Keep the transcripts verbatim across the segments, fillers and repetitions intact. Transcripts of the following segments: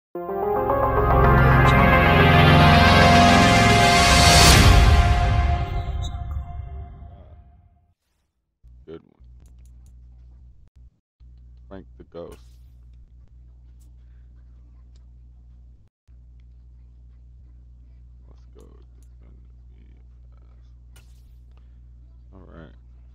Good one. Frank the Ghost. Let's go. All right.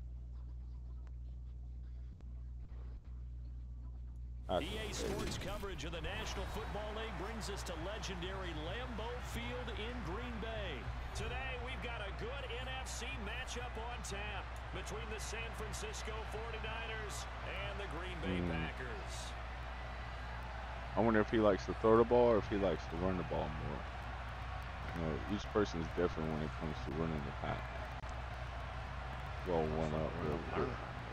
E A Sports coverage of the National Football League brings us to legendary Lambeau Field in Green Bay. Today, we've got a good N F C matchup on tap between the San Francisco forty-niners and the Green Bay mm. Packers. I wonder if he likes to throw the ball or if he likes to run the ball more. You know, each person is different when it comes to running the pack. Roll one up real quick.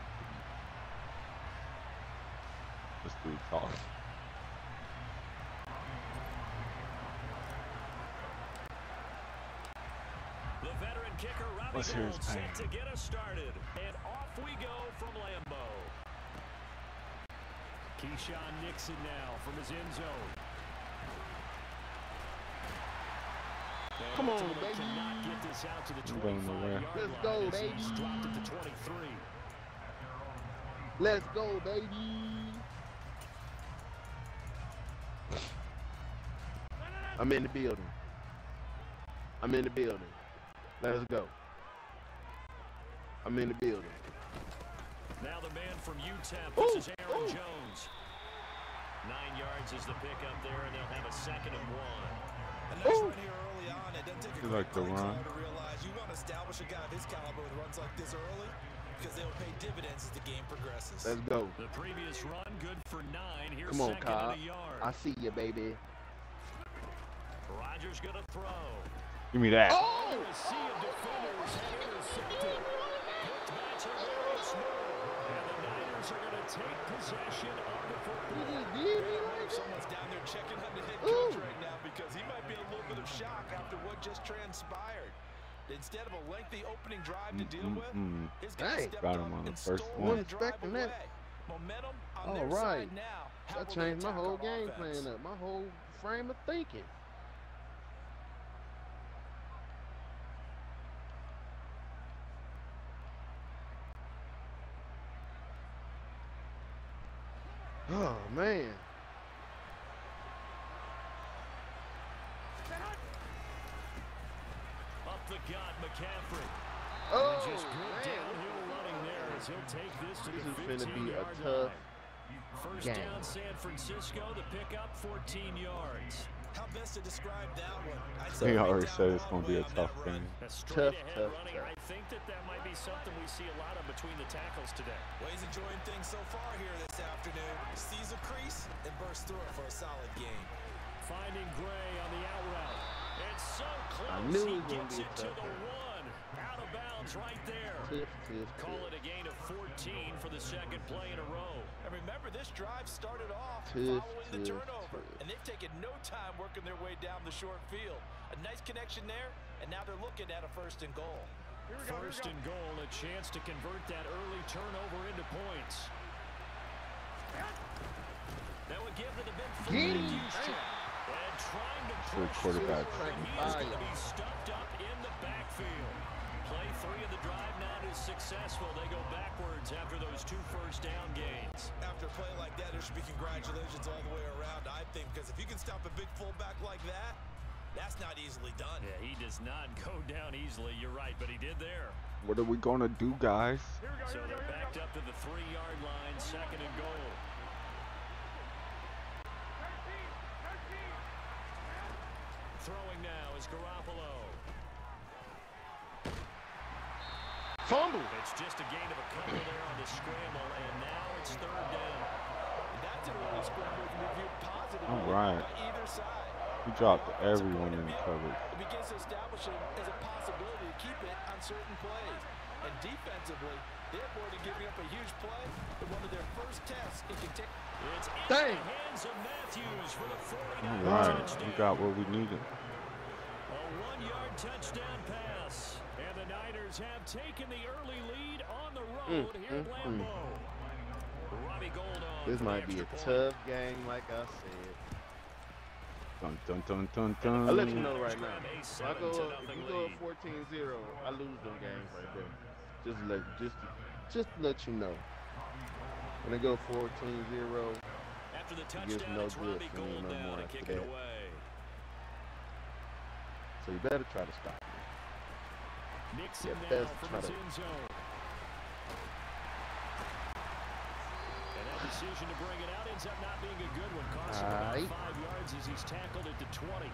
This dude talking. The veteran kicker Robbie Gould set to get us started, and off we go from Lambeau. Keyshawn Nixon now from his end zone. And Come on, baby. Cannot get this out to the twenty-five yard Let's go, line. baby. He's dropped at the twenty-three. Let's go, baby. I'm in the building. I'm in the building. Let's go. I'm in the building. Now the man from U T E P, this is Aaron ooh. Jones. Nine yards is the pickup there, and they'll have a second and one. A nice run here early on. It doesn't take a like the run. to realize you want to establish a guy of his caliber with runs like this early because they'll pay dividends as the game progresses. Let's go. The previous run good for nine. Here's Come on, second Kyle. and a yard. I see you, baby. Rodgers gonna throw. Give me that. Oh! A sea of defenders have intercepted. Picked by Terrence Moore. And the Niners are gonna take possession of the football. Someone's down there checking on the head coach right now because he might be a little bit of shock after what just transpired. Instead of a lengthy opening drive to deal with, mm-hmm. his guy stepped got him up on the and first stole one. that drive Expecting away. that. Momentum on All their right. side now. How That will they changed my attack whole on game offense? plan up, my whole frame of thinking. Oh, man. Up the gut, McCaffrey. Oh, And just good man. downhill running there as he'll take this to This the is finna fifteen be a yard tough line. First game. down San Francisco, the pickup fourteen yards. How best to describe that one? I'd He say already down said it's all going to the be way a on tough that run. game. A straight Tough, ahead tough, running. tough. I think that that might be something we see a lot of between the tackles today. Well, he's enjoying things so far here this afternoon. Sees a crease and bursts through it for a solid game. Finding Gray on the out route. It's so close. I knew he it was gonna gets be a it to tough the one. one. Out of bounds right there. Tiff, tiff, Call tiff. it a gain of fourteen for the second play in a row. And remember, this drive started off Tiff, following the tiff, turnover. tiff. And they've taken no time working their way down the short field. A nice connection there, and now they're looking at a first and goal. Here we go, First here we and goal, a chance to convert that early turnover into points. That would give to the big Get fullback him. Juszczyk. And trying to Good push quarterback. through, and he is going to be stuffed up in the backfield. Play three of the drive now is successful. They go backwards after those two first down gains. After a play like that, there should be congratulations all the way around, I think, because if you can stop a big fullback like that, that's not easily done. Yeah, he does not go down easily. You're right, but he did there. What are we going to do, guys? So they're backed up to the three-yard line, second and goal. Throwing now is Garoppolo. Fumble. It's just a gain of a couple there on the scramble, and now it's third down. And that's an early scramble can be viewed positively All right. by either side. He dropped everyone in the coverage. It begins to establish it as a possibility to keep it on certain plays. And defensively, they're avoiding giving up a huge play in one of their first tests in contain. It's in Dang. the hands of Matthews for the All forty-nine right, touchdown. we got what we needed. A one-yard touchdown pass. And the Niners have taken the early lead on the road Mm, here at mm, mm. Lambeau. Robbie Gould on This for might the be a extra point. tough game, like I said. Dun dun dun dun I'll let you dun. know right now. Grab a If I seven go to up, if nothing you go lead. up fourteen zero, I lose them games right there. Just to let just to, just to let you know. When I go fourteen zero, After the it touchdown, gets no it's good Robbie for me Gould no now more to after kick it that. away. So you better try to stop me. Nixon Yeah, now best from try his to- end zone. And that decision to bring it out ends up not being a good one. Costs him about Aight. five yards as he's tackled at the twenty.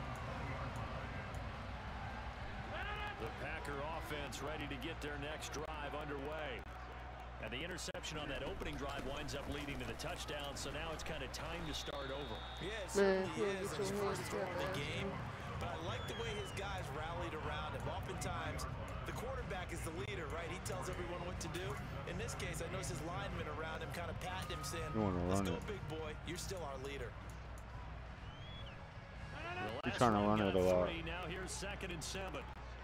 The Packer offense ready to get their next drive underway. And the interception on that opening drive winds up leading to the touchdown, so now it's kind of time to start over. Yeah, it Man, certainly yeah, is get his your first hands throw of the up, game. But I like the way his guys rallied around him. Oftentimes, the quarterback is the leader, right? He tells everyone what to do. In this case, I noticed his linemen around him kind of patting him, saying, You wanna let's run go, it. big boy. You're still our leader. The He's last trying to run run it got a lot. three. Now here's second and seven.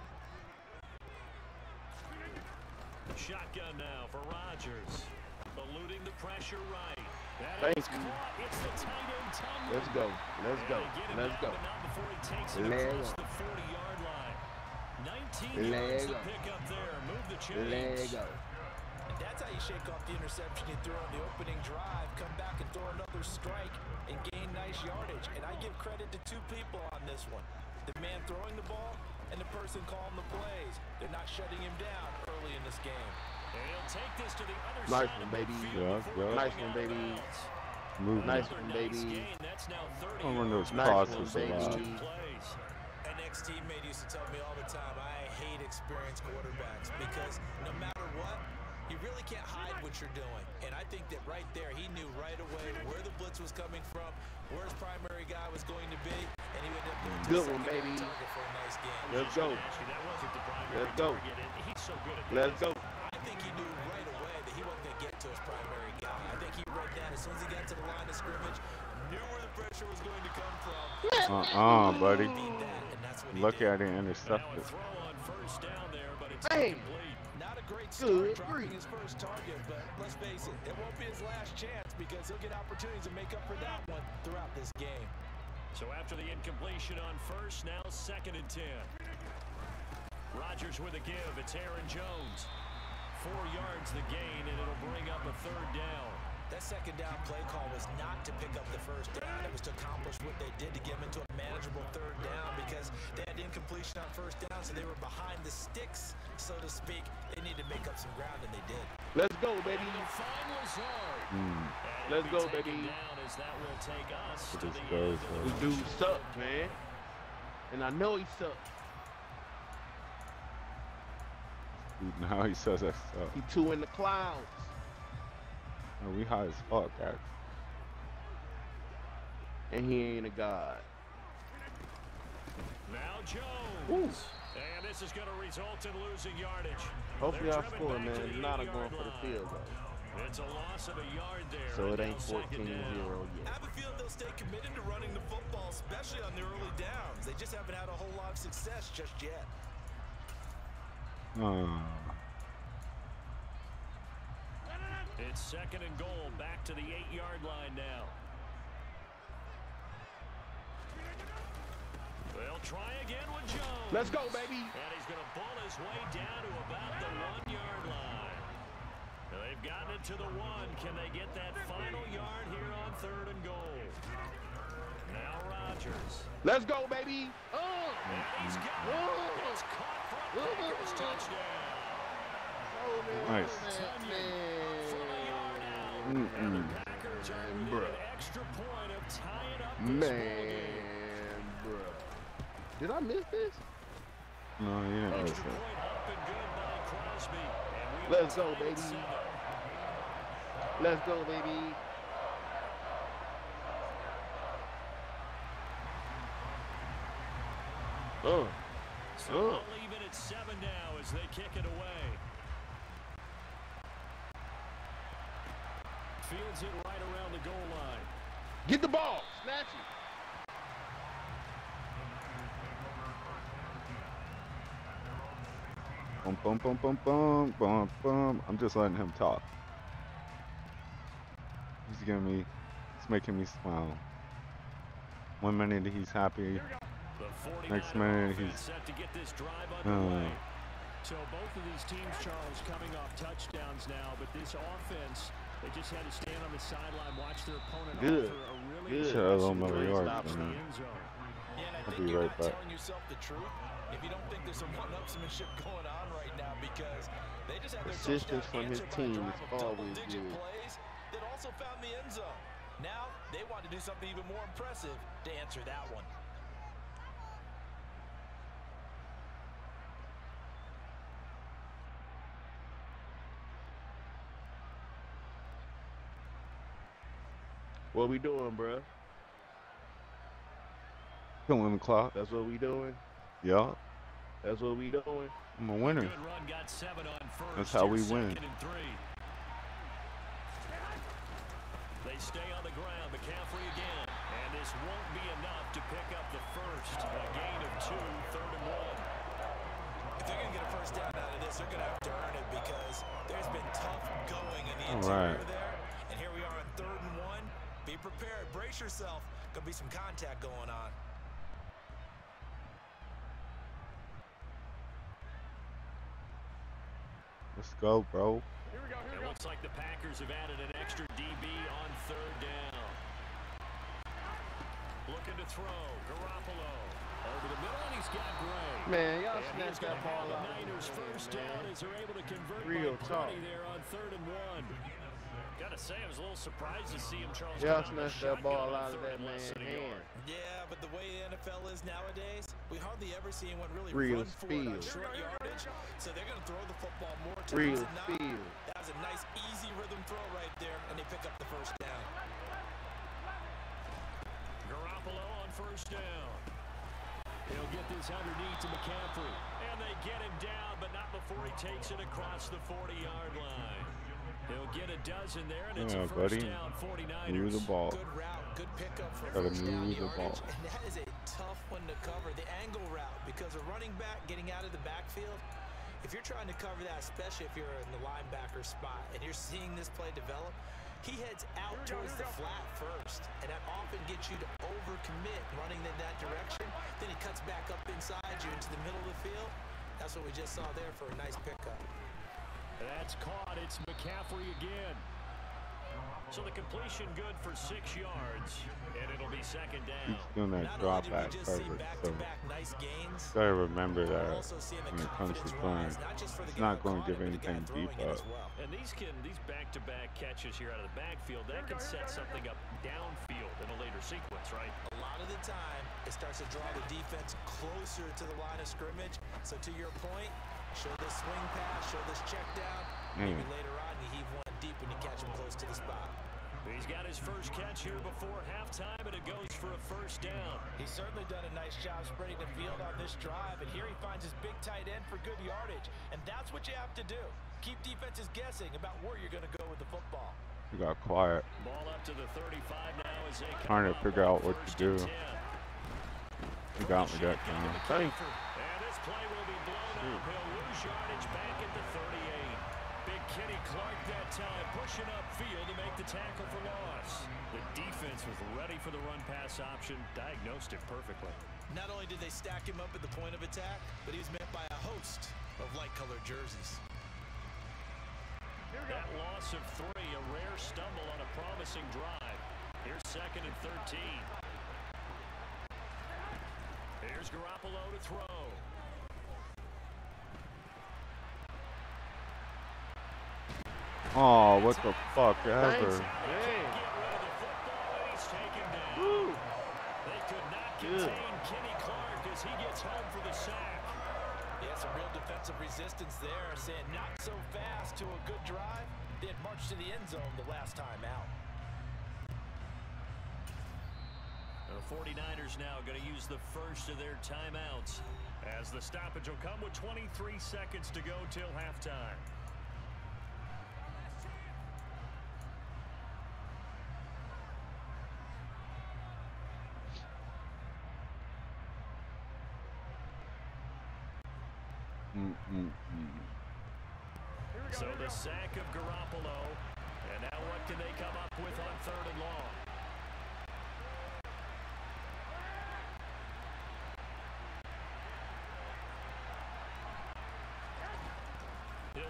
Shotgun now for Rodgers. Eluding the pressure right. That Thank is you. caught. It's the tight end Tunyon. Let's go. Let's go. And they get him Let's down, go. but not before he takes it Let across go. the forty-yard line. nineteen Let yards to go. pick up there. Move the Let chains. go. And that's how you shake off the interception you threw on the opening drive, come back and throw another strike and gain nice yardage. And I give credit to two people on this one. The man throwing the ball and the person calling the plays. They're not shutting him down early in this game. And he'll take this to the other Nice side one, of baby. midfield Yeah, before yeah. going Nice one, out of baby. bounds. Movement. Nice Another one, nice baby. gain. That's now thirty I'm running yards. those Nice crosses one, a baby. lot. Two plays. An ex-teammate used to tell me all the time, I hate experienced quarterbacks because no matter what, you really can't hide what you're doing. And I think that right there, he knew right away where the blitz was coming from, where his primary guy was going to be, and he would end up going to Good the one, secondary baby. target for a nice game. Let's go. Actually, that wasn't the primary Let's go. target, and he's so good at Let's that. go. I think he knew right away that he wasn't going to get to his primary guy. I think he read that as soon as he got to the line of scrimmage, knew where the pressure was going to come from. Uh-uh, buddy. Beat that, and that's what he Lucky did. I didn't intercept Now a it. throw on first down there, but it's Hey. incomplete. Not a great Good start dropping grief. his first target, but let's face it, it won't be his last chance because he'll get opportunities to make up for that one throughout this game. So after the incompletion on first, now second and ten. Rodgers with a give. It's Aaron Jones. Four yards the gain, and it'll bring up a third down. That second down play call was not to pick up the first down. It was to accomplish what they did to get them into a manageable third down because they had incompletion on first down, so they were behind the sticks, so to speak. They needed to make up some ground, and they did. Let's go, baby. And the final zone. Mm. And Let's it'll go, be taken baby. down as that will take us It to just the goes, end of uh, This the dude sucks, man. And I know he sucks. Now he says that stuff. He two in the clouds. Man, we high as fuck, actually. And he ain't a god. Now Jones. Ooh. And this is going to result in losing yardage. Hopefully They're I driven score, back to man. the Not a eight-yard going for the line. field goal. It's a loss of a yard there. So and it ain't now second fourteen down. zero I yet. have a feeling they'll stay committed to running the football, especially on the early downs. They just haven't had a whole lot of success just yet. Uh, It's second and goal, back to the eight-yard line now. They'll try again with Jones. Let's go, baby. And he's going to pull his way down to about the one-yard line. Now they've gotten it to the one. Can they get that final yard here on third and goal? Now Rodgers. Let's go, baby. Oh. And he's got it. Oh. It's caught for a Packers touchdown. nice. Man. From a yard out. Mm-mm. And the Packers are within Bruh. an extra point of tying up this ballgame. Man, bro. Did I miss this? No, you didn't miss Extra it. point up and good by Crosby. And we Let's are go, tied at baby. seven. Let's go, baby. Uh. So Uh. they'll leave it at seven now as they kick it away. Fields it right around the goal line. Get the ball. Snatch it. Bum, bum, bum, bum, bum, bum, bum. I'm just letting him talk. He's giving me, it's making me smile. One minute he's happy. Next minute he's set to get this drive uh, underway. So both of these teams, Charles, coming off touchdowns now, but this offense, they just had to stand on the sideline, watch their opponent Good. offer a really Good. Shut a little aggressive more drive yards, to the man. end zone. Yeah, and I I'll think be you're right not back. telling yourself the truth if you don't think there's some one-upsmanship going on right now, because they just had their Assistance touchdown from his answered by a team drive is of always double-digit good. plays that also found the end zone. Now they want to do something even more impressive to answer that one. What we doing, bruh? killing the clock. That's what we doing. Yeah, That's what we doing. I'm a winner. Good run, got seven on first. That's how we Here's win. second and three. They stay on the ground. McCaffrey again. And this won't be enough to pick up the first. A gain of two, third and one. If they're going to get a first down out of this, they're going to have to earn it, because there's been tough going in the All interior right. there. And here we are on third and one. Be prepared. Brace yourself. Going to be some contact going on. Let's go, bro. It looks like the Packers have added an extra D B on third down. Looking to throw. Garoppolo. Over the middle, and he's got Gray. Man, y'all And he's snatched going that to have ball the out. Niners of first there, down man. as they're able to convert Real by talk. Purdy there on third and one. Gotta say, I was a little surprised to see him, Charles. Y'all come out of the snatched that ball shotgun on out of third that and less man's than a hand. yard. Yeah, but the way the N F L is nowadays, we hardly ever see anyone really Real run for it on speed. short yardage. So they're going to throw the football more times Real than not. speed. That was a nice, easy rhythm throw right there, and they pick up the first down. Garoppolo on first down. He'll get this underneath to McCaffrey. And they get him down, but not before he takes it across the forty-yard line. He'll get a dozen there, and it's Yeah, a first buddy. down, forty-niners. Move the ball. Good route, good pickup for Gotta first down move the yardage. ball. And that is a tough one to cover, the angle route, because a running back getting out of the backfield, if you're trying to cover that, especially if you're in the linebacker spot and you're seeing this play develop, he heads out towards the flat first, and that often gets you to overcommit running in that direction. Then he cuts back up inside you into the middle of the field. That's what we just saw there for a nice pickup. That's caught. It's McCaffrey again. So the completion good for six yards, and it'll be second down. He's doing that Not drop only did we back just see coverage, so back-to-back nice gains, gotta remember we're that also seeing the when it comes to confidence playing. rise, not just for the It's guy not who going to caught give it, but the guy anything throwing deep it up. as well. And these can these back-to-back catches here out of the backfield, that can set something up downfield in a later sequence, right? A lot of the time, it starts to draw the defense closer to the line of scrimmage. So to your point, show this swing pass, show this check down. Maybe Mm. later on, you heave one deep when you catch him close to the spot. He's got his first catch here before halftime, and it goes for a first down. He's certainly done a nice job spreading the field on this drive, and here he finds his big tight end for good yardage. And that's what you have to do. Keep defenses guessing about where you're going to go with the football. He got quiet. Ball up to the thirty-five now as they come Trying to up figure on out what to first do. and ten. He got me that time. Thank you. And this play will be blown up. He'll lose yardage back at the thirty-eight. Big Kenny Clark that time pushing upfield to make the tackle for loss. The defense was ready for the run-pass option, diagnosed it perfectly. Not only did they stack him up at the point of attack, but he was met by a host of light-colored jerseys. That loss of three, a rare stumble on a promising drive. Here's second and thirteen. Here's Garoppolo to throw. Oh, what the fuck ever. Thanks. Get rid of the football, and he's taken down. Woo. They could not Good. contain Kenny Clark as he gets home for the sack. Yeah, some real defensive resistance there, saying not so fast to a good drive. They had marched to the end zone the last time out. The forty-niners now going to use the first of their timeouts as the stoppage will come with twenty-three seconds to go till halftime. Mm -mm -mm. So the sack of Garoppolo, and now what can they come up with on third and long?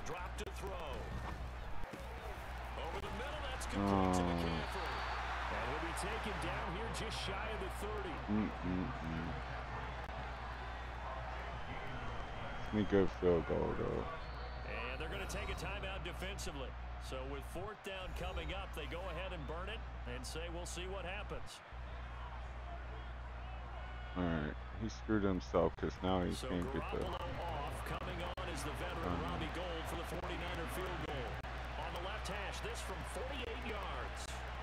Drop to throw. Over the middle, that's complete to McCaffrey. And he'll be taken down here just shy of the thirty. Mm-mm-mm. It's a good field goal, though. And they're going to take a timeout defensively. So with fourth down coming up, they go ahead and burn it and say we'll see what happens. All right, he screwed himself because now he so can't get the. Off. Coming on is the veteran um, Robbie Gould for the forty-niner field goal. On the left hash, this from forty-eight yards.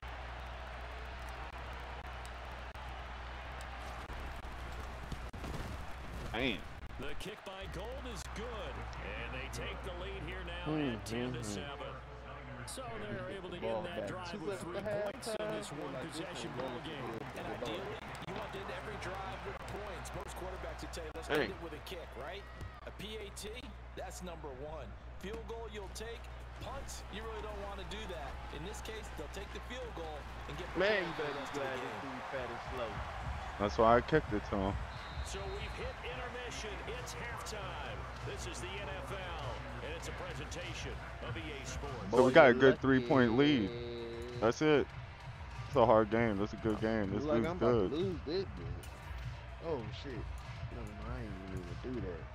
Damn. The kick by Gould is good, and they take the lead here now mm, at ten to seven. So they're able to end that drive with three points in this one-possession ball game. And ideally, you want to end every drive with points. Most quarterbacks would tell you, let's end it with a kick, right? A P A T, that's number one. Field goal you'll take. Punts, you really don't want to do that. In this case, they'll take the field goal and get man, you better be glad this dude fat and slow. That's why I kicked it to him. So we've hit intermission. It's halftime. This is the N F L, and it's a presentation of E A Sports. So we got a good three-point lead. That's it. It's a hard game. That's a good game. This like dude's I'm good. About to lose this bitch. Oh shit! No, I ain't even do that.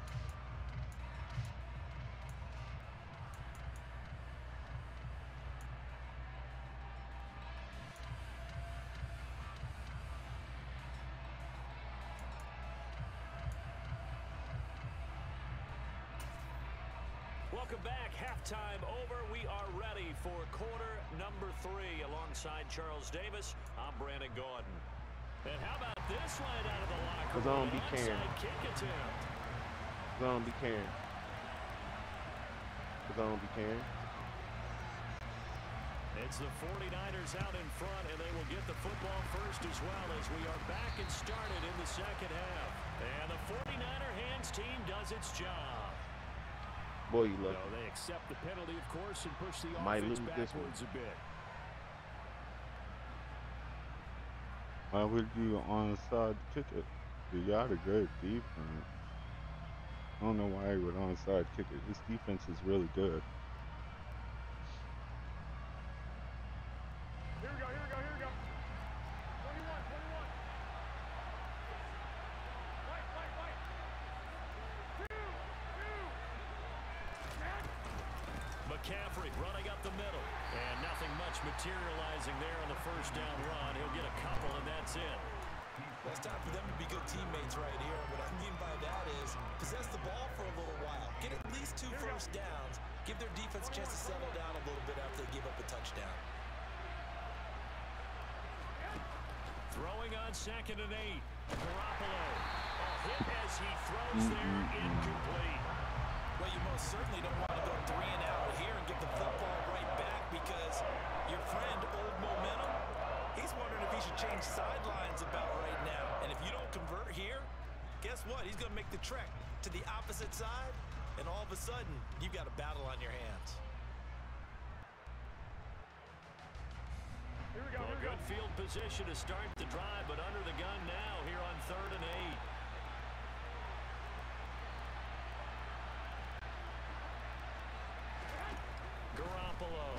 Welcome back. Halftime over. We are ready for quarter number three. Alongside Charles Davis, I'm Brandon Gordon. And how about this line out of the locker room? Cause I don't be caring. Kick attempt. Cause I don't be caring. Cause I don't be caring. It's the forty-niners out in front, and they will get the football first as well as we are back and started in the second half. And the forty-niner hands team does its job. Boy, you lucky. No, they accept the penalty, of course, and push the Might offense lose this backwards one. a bit. Why would you onside kick it? You got a great defense. I don't know why he would onside kick it. His defense is really good. Here we go, here we go, here we go. twenty-one, twenty-one. White, white, white. Two, two. McCaffrey running up the middle. And nothing much materializing there on the first down run. He'll get a couple, and that's it. Well, it's time for them to be good teammates right here. What I mean by that is possess the ball for a little while. Get at least two first downs. Give their defense a chance to settle down a little bit after they give up a touchdown. Throwing on second and eight. Garoppolo. A hit as he throws there, incomplete. Well, you most certainly don't want to go three and out here and get the football right back because your friend, Old Momentum, he's wondering if he should change sidelines about right now. And if you don't convert here, guess what? He's going to make the trek to the opposite side, and all of a sudden, you've got a battle on your hands. Here we go, Well, here we good go. field position to start the drive, but under the gun now here on third and eight. Garoppolo.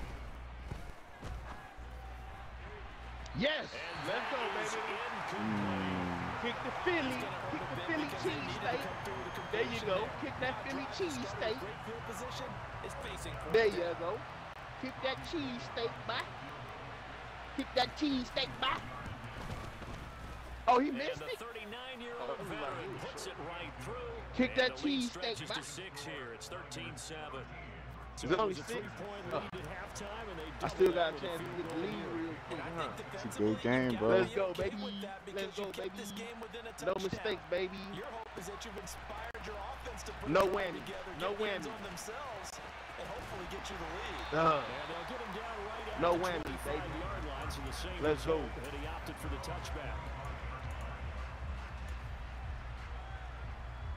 Yes! Let's go, baby. Kick the Philly. Kick the Philly cheesesteak. There you go. Kick that Philly cheesesteak. Great field position is facing There you go. Kick that cheesesteak back. Kick that cheesesteak back. Oh, he missed And it. the thirty-nine-year-old veteran puts it right through. Kick and that the lead cheese stretches steak to back. six here. It's thirteen seven. So Is it only was a six? three-point Oh. lead at halftime, and they I still doubled got a that chance with to a get the field lead goal real quick, huh? It's a good game, bro. Let's go, baby. Let's go, baby. No touchdown. mistakes, baby. Your hope is that you've inspired your offense to put No it all whammy. together, No get hands whammy. on themselves, and hopefully get you the lead. Uh, And they'll get him down right at No the whammy, twenty-five-yard line, so the same Let's go. result, and he opted for the touchback.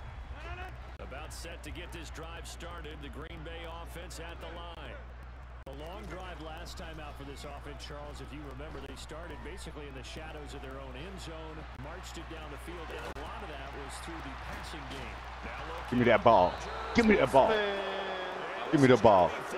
About set to get this drive started. The Green Bay offense at the line. The long drive last time out for this offense, Charles. If you remember, they started basically in the shadows of their own end zone, marched it down the field, and a lot of that was through the passing game. Give me that ball. Give me that ball. Give me the ball. That's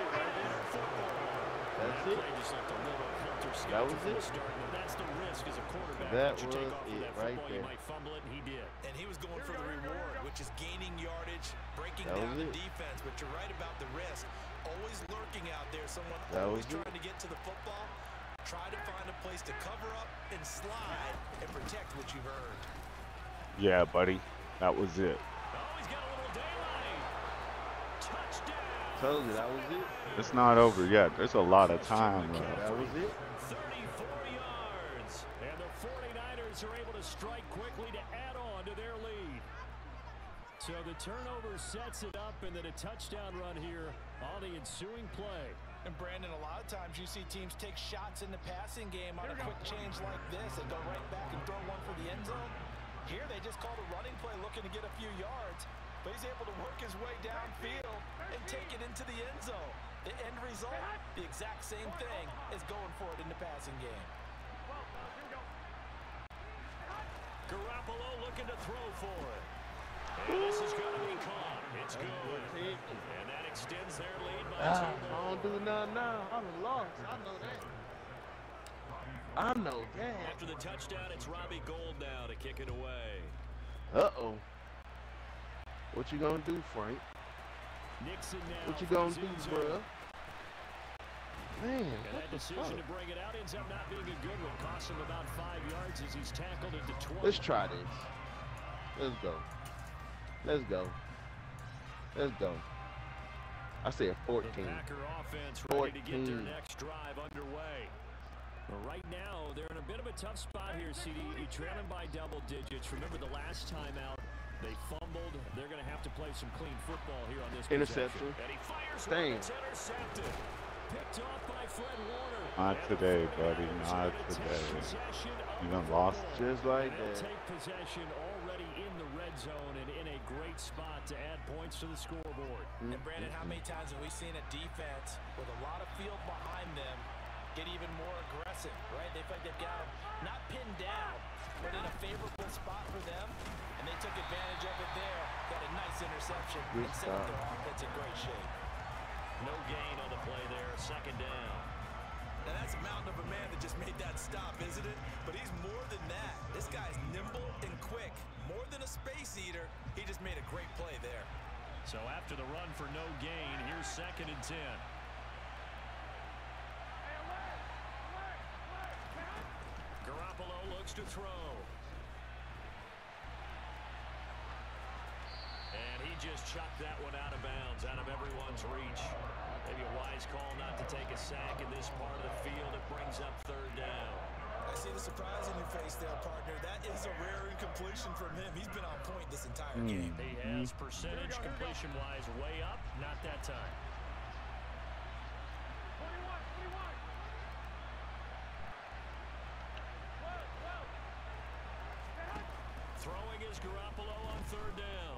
it. That was it. That's the risk as a quarterback. That you was take off with it that right football, there. You might fumble it, and he did. And he was going for the reward, which is gaining yardage, breaking That down was the it. defense. But you're right about the risk. Always lurking out there. Someone That always was it. trying to get to the football. Try to find a place to cover up and slide and protect what you've earned. Yeah, buddy. That was it. Oh, he's got a little daylight. Touchdown. Told you that was it. It's not over yet. There's a lot of time left. That was it. thirty-four yards. And the forty-niners are able to strike quickly to add on to their lead. So the turnover sets it up, and then a touchdown run here on the ensuing play. And Brandon, a lot of times you see teams take shots in the passing game on a quick change like this and go right back and throw one for the end zone. Here they just called a running play looking to get a few yards, but he's able to work his way downfield and take it into the end zone. The end result, the exact same thing as going for it in the passing game. Garoppolo looking to throw for it. And this is going to be caught. It's good. And that extends their lead by Ah, two I more. don't do nothing now. I done lost. I know that. I know that. After the touchdown, it's Robbie Gould now to kick it away. Uh-oh. What you gonna do, Frank? Nixon now. What you from gonna his do, end zone. bruh? Man, And what that the decision fuck? to bring it out ends up not being a good one. Costs him about five yards as he's tackled into twenty. Let's try this. Let's go. Let's go. Let's go. I said The fourteen. Packer offense ready to get their fourteen. next drive underway. But right now, they're in a bit of a tough spot here, C D. Trailing by double digits. Remember the last time out, they fumbled. They're going to have to play some clean football here on this Interception. possession. And he fires Damn. one. It's intercepted. Picked off by Fred Warner. Not And today, the buddy. 49ers Not are gonna take today. possession of You the done lost. football. Just like They'll that. take possession already in the red zone and in a great spot to add points to the scoreboard. And Brandon, how many times have we seen a defense with a lot of field behind them get even more aggressive, right? They feel like they've got them not pinned down, but in a favorable spot for them, and they took advantage of it there. Got a nice interception Good and set up stop. their offense in great shape. No gain on the play there. Second down. Now that's a mountain of a man that just made that stop, isn't it? But he's more than that. This guy's nimble and quick. More than a space eater, he just made a great play there. So after the run for no gain, here's second and ten. Garoppolo looks to throw. And he just chucked that one out of bounds, out of everyone's reach. Maybe a wise call not to take a sack in this part of the field. It brings up third down. I see the surprise in your face there, partner. That is a rare incompletion from him. He's been on point this entire Mm. game. He has percentage completion-wise way up, not that time. twenty-one, twenty-one. Throwing is Garoppolo on third down.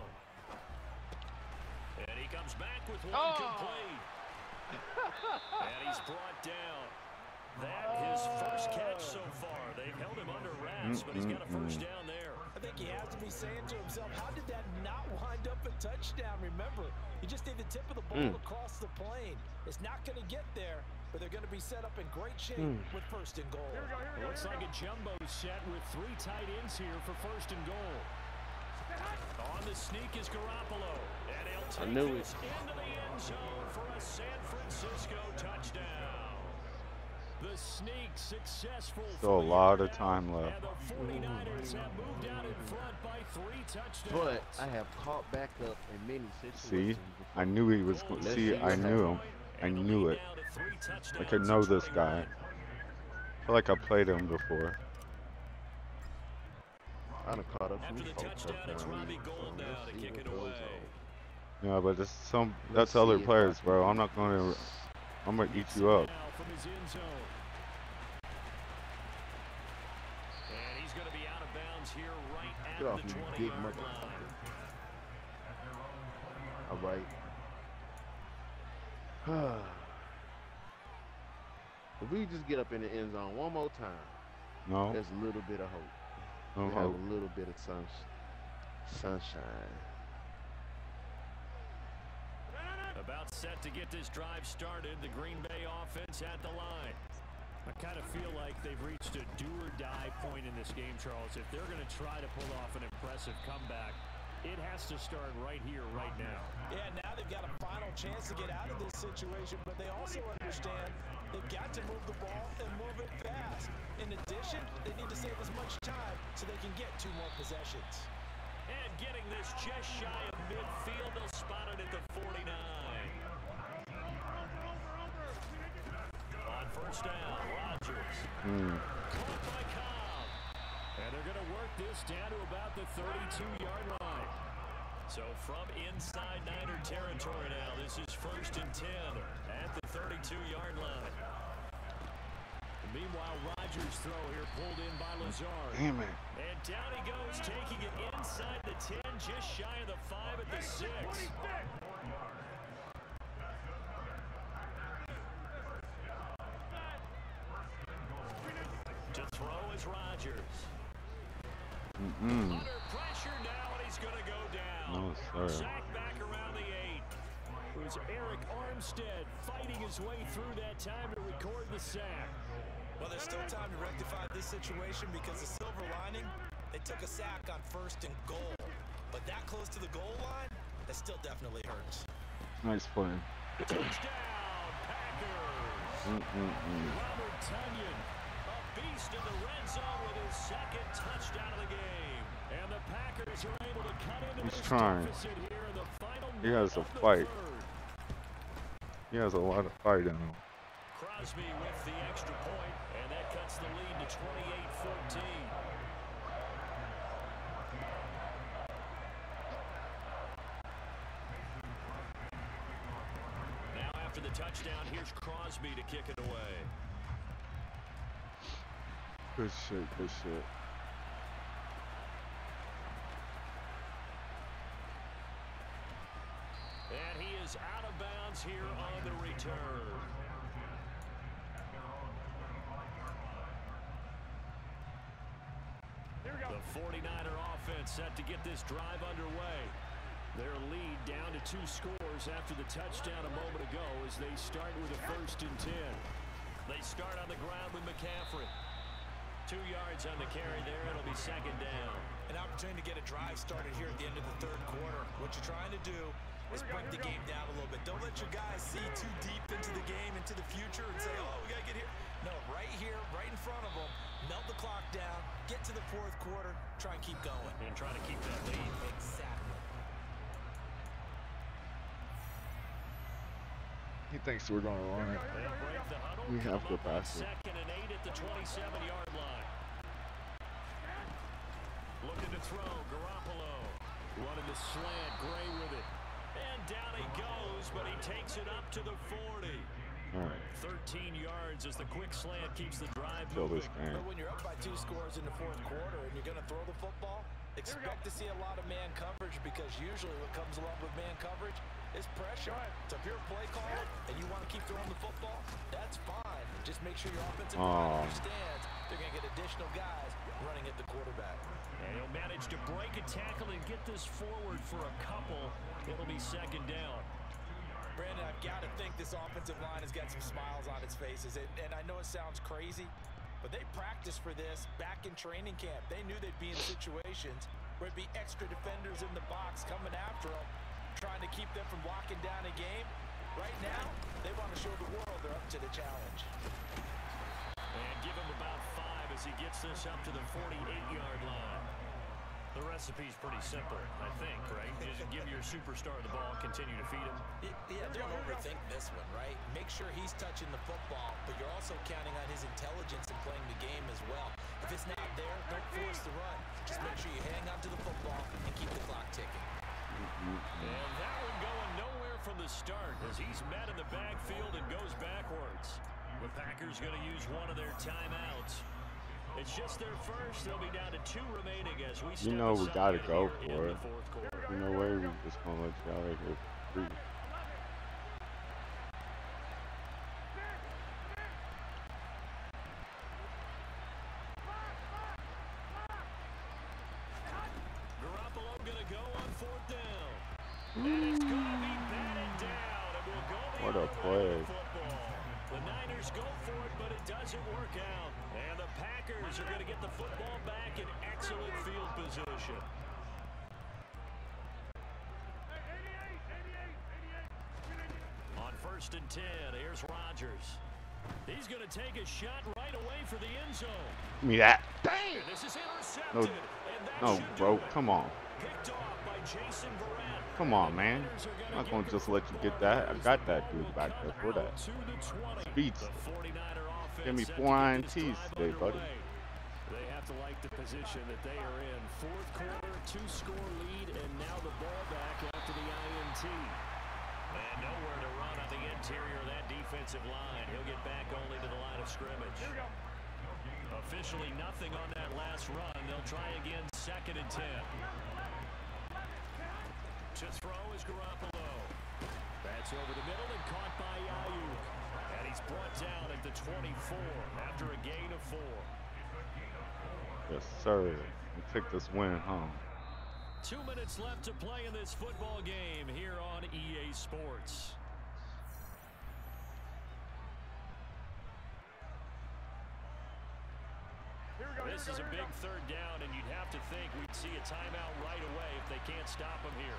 And he comes back with one Oh. complete. And he's brought down. That his first catch so far. They've held him under wraps, but he's got a first down there. I think he has to be saying to himself, how did that not wind up a touchdown? Remember, he just did the tip of the ball Mm. across the plane. It's not going to get there, but they're going to be set up in great shape Mm. with first and goal. Here we go, here we It go. looks here like we a jumbo set with three tight ends here for first and goal. On the sneak is Garoppolo. And he'll take I knew this into the end zone for a San Francisco touchdown. The sneak successful. Still a for the lot of yard out, time left. And the forty-niners have moved out in front by three touchdowns. But I have caught back up in many situations. See? before. I knew he was going to see. I knew him. I knew it. Like I know this guy. I feel like I played him before. I done caught up some After the folks touchdown, up it's down Robbie here, Gould so now let's to see kick what it goes away. on. Yeah, but there's some. Let's That's see other if I players, can- bro. I'm not going to. I'm gonna eat you up. Now from his end zone. And he's going to be out of bounds here right at Get off the me, twenty big yard line. motherfucker. All right. If we just get up in the end zone one more time, No. there's a little bit of hope. No We have hope. a little bit of sun, sunshine. About set to get this drive started, the Green Bay offense at the line. I kind of feel like they've reached a do-or-die point in this game, Charles. If they're going to try to pull off an impressive comeback, it has to start right here, right now. Yeah, now they've got a final chance to get out of this situation, but they also understand they've got to move the ball and move it fast. In addition, they need to save as much time so they can get two more possessions. And getting this just shy of midfield, they'll spot it at the forty-nine. On first down, Rodgers. Mm. Caught by Cobb. And they're going to work this down to about the thirty-two-yard line. So from inside Niner territory now, this is first and ten at the thirty-two-yard line. Meanwhile, Rodgers' throw here pulled in by Lazard. Damn it. And down he goes, taking it inside the ten, just shy of the five at the six. To throw is Rodgers. Mm-mm. Under pressure now, and he's going to go down. No, sir. Sack back around the eight. It was Eric Armstead fighting his way through that time to record the sack. Well, there's still time to rectify this situation because the silver lining, they took a sack on first and goal. But that close to the goal line, that still definitely hurts. Nice play. Touchdown, Packers. Mm-mm-mm. Robert Tonyan, a beast in the red zone with his second touchdown of the game. And the Packers are able to cut into He's this trying. deficit here in the final He has minute a of the fight. third. He has a lot of fight in him. Crosby with the extra point, and that cuts the lead to twenty-eight fourteen. Now after the touchdown, here's Crosby to kick it away. Good shit, good shit. And he is out of bounds here on the return. The forty-niner offense set to get this drive underway. Their lead down to two scores after the touchdown a moment ago as they start with a first and ten. They start on the ground with McCaffrey. Two yards on the carry there. It'll be second down. An opportunity to get a drive started here at the end of the third quarter. What you're trying to do is break the game down a little bit. Don't let your guys see too deep into the game, into the future, and say, oh, we got to get here. No, right here, right in front of them, melt the clock down, get to the fourth quarter, try and keep going. And try to keep that lead. Exactly. He thinks we're gonna run it. They'll break the huddle. We have Come up on capacity. second and eight at the twenty-seven-yard line. Looking to throw, Garoppolo. Running the slant, Gray with it. And down he goes, but he takes it up to the forty. All right. thirteen yards as the quick slant keeps the drive Kill moving. this game. But when you're up by two scores in the fourth quarter and you're going to throw the football, expect to see a lot of man coverage because usually what comes along with man coverage is pressure. So if you're a play caller and you want to keep throwing the football, that's fine. Just make sure your offensive line Oh. understands they're going to get additional guys running at the quarterback. And he'll manage to break a tackle and get this forward for a couple. It'll be second down. Brandon, I've got to think this offensive line has got some smiles on its faces. And, and I know it sounds crazy, but they practiced for this back in training camp. They knew they'd be in situations where it'd be extra defenders in the box coming after them, trying to keep them from locking down a game. Right now, they want to show the world they're up to the challenge. And give him about five as he gets this up to the forty-eight-yard line. The recipe's pretty simple, I think, right? Just give your superstar the ball, continue to feed him. Yeah, don't overthink this one, right? Make sure he's touching the football, but you're also counting on his intelligence in playing the game as well. If it's not there, don't force the run. Just make sure you hang on to the football and keep the clock ticking. And that one going nowhere from the start as he's met in the backfield and goes backwards. The Packers going to use one of their timeouts. It's just their first. They'll be down to two remaining as we step You know we aside gotta go here in for the it. fourth quarter. You know way we just gonna let you out of here free. And it's going to be batted down, and we'll go the What a other way with play. the football. The Niners go for it, but it doesn't work out. And the Packers are going to get the football back in excellent field position. On first and ten, here's Rodgers. He's going to take a shot right away for the end zone. Give me that. Dang. And this is intercepted. No, and that no, should bro. do it. Come on. Picked off by Jason Verrett. Come on, man. I'm not going to just let you get that. I got that dude back there for that. Speed. Give me four I N Ts today, buddy. They have to like the position that they are in. Fourth quarter, two-score lead, and now the ball back after the I N T. And nowhere to run on the interior of that defensive line. He'll get back only to the line of scrimmage. Officially nothing on that last run. They'll try again second and ten. To throw is Garoppolo. That's over the middle and caught by Ayuk. And he's brought down at the twenty-four after a gain of four. Yes, sir. We take this win home. Two minutes left to play in this football game here on E A Sports. This is a big third down, and you'd have to think we'd see a timeout right away if they can't stop him here.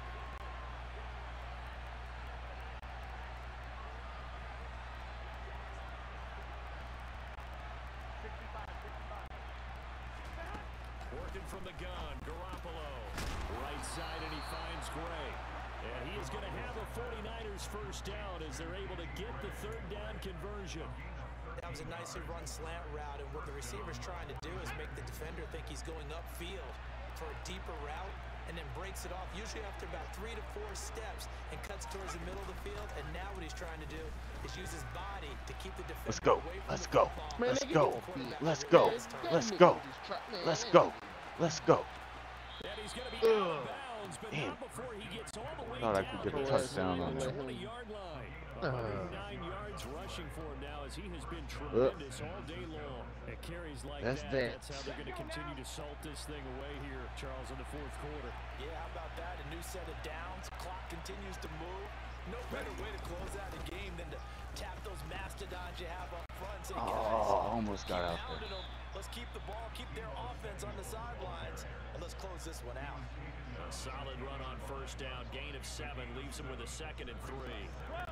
Working from the gun, Garoppolo. Right side, and he finds Gray. And he is going to have a forty-niners first down as they're able to get the third down conversion. That was a nicely run slant route, and what the receiver's trying to do is make the defender think he's going upfield for a deeper route, and then breaks it off, usually after about three to four steps, and cuts towards the middle of the field. And now what he's trying to do is use his body to keep the defender Let's go. away from Let's the go. football. Man, Let's nigga, go. don't Let's beat go. that Let's nigga go. just try- man, Let's that go. nigga- Let's go. And he's going to be out of bounds, but Damn. not before he gets all the way Thought I down could get a to touchdown on the that. twenty-yard line. Uh. one hundred nine yards rushing for him now as he has been tremendous all day long. It carries like That's that. that. That's how they're going to continue to salt this thing away here, Charles, in the fourth quarter. Yeah, how about that? A new set of downs. Clock continues to move. No better way to close out a game than to tap those mastodons you have up front. Say, guys, Oh, almost got keep out pounding there. them. Let's keep the ball, keep their offense on the sidelines, and let's close this one out. A solid run on first down. Gain of seven leaves him with a second and three.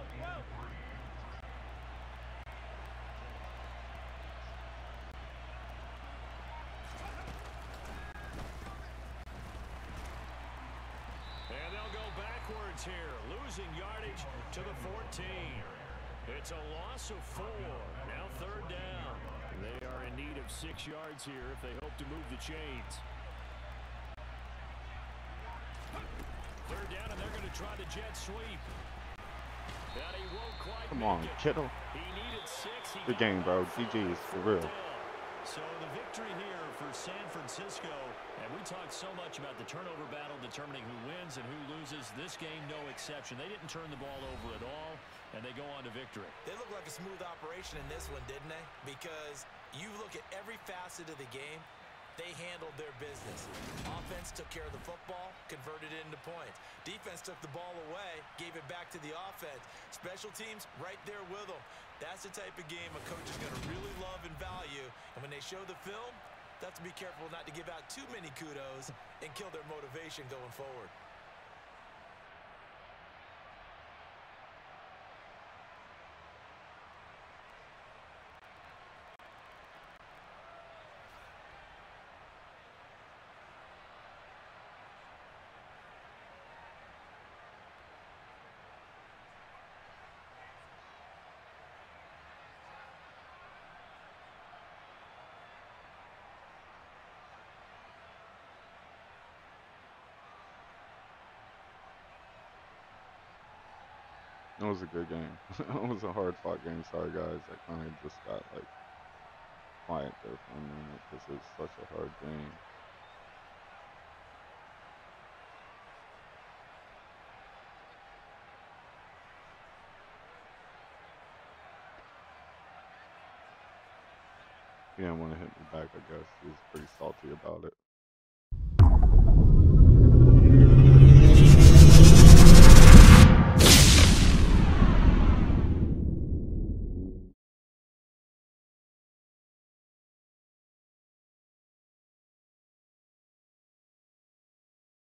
And they'll go backwards here, losing yardage to the fourteen. It's a loss of four. Now third down. They are in need of six yards here if they hope to move the chains. Third down, and they're going to try the jet sweep. And he won't quite Come make on, it. Kittle. He needed six. He Good got game, bro. it G G is for fourth real. down. So the victory here for San Francisco. And we talked so much about the turnover battle determining who wins and who loses. This game, no exception. They didn't turn the ball over at all, and they go on to victory. They look like a smooth operation in this one, didn't they? Because you look at every facet of the game, they handled their business. Offense took care of the football, converted it into points. Defense took the ball away, gave it back to the offense. Special teams, right there with them. That's the type of game a coach is going to really love and value. And when they show the film, they have to be careful not to give out too many kudos and kill their motivation going forward. It was a good game. It was a hard fought game. Sorry guys, I kind of just got like quiet there for a minute because it was such a hard game. He didn't want to hit me back, I guess. He was pretty salty about it.